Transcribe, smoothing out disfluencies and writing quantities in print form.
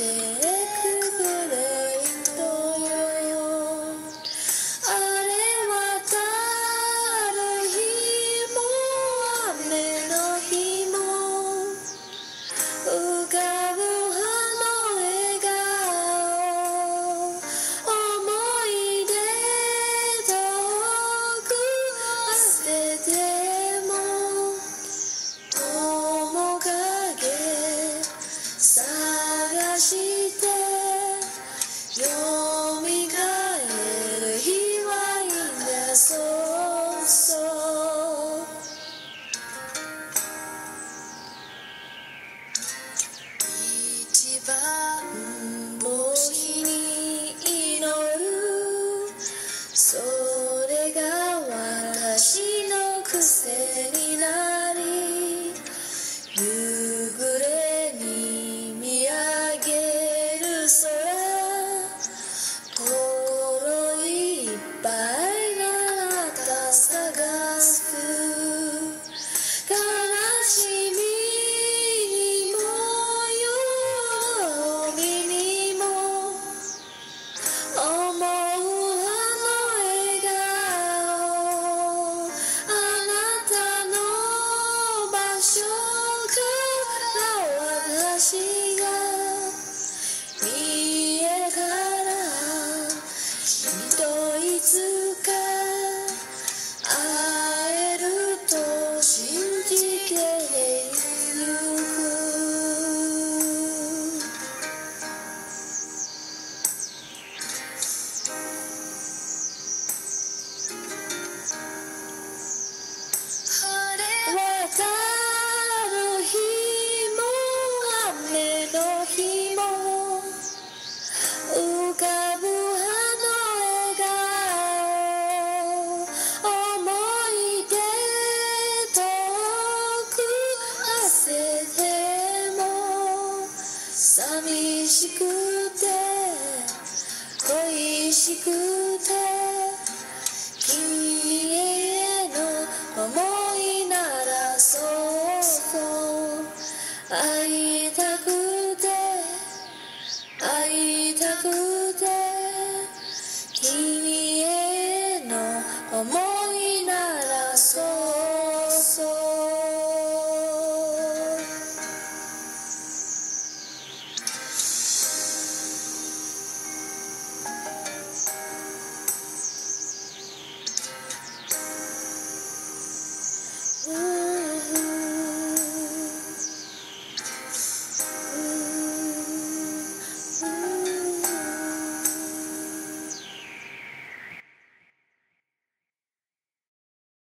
くブレイトよ。あれ渡る日も雨の日も浮かぶあの笑顔、思い出遠く捨てても面影探してよみがえる日はいいんだ。そうそう一番星に祈る、それが私の癖になり、夕暮れに見上げる空、心いっぱいあなた探す。悲しみにも喜びにも思うあの笑顔、あなたの場所から私が見えたら、君といつか会えると信じてゆく。晴れ渡る日も雨の日も浮かぶあの笑顔、思い出遠く馳せても寂しくて恋しくて君への想いならそうそう会いたくて会いたくて君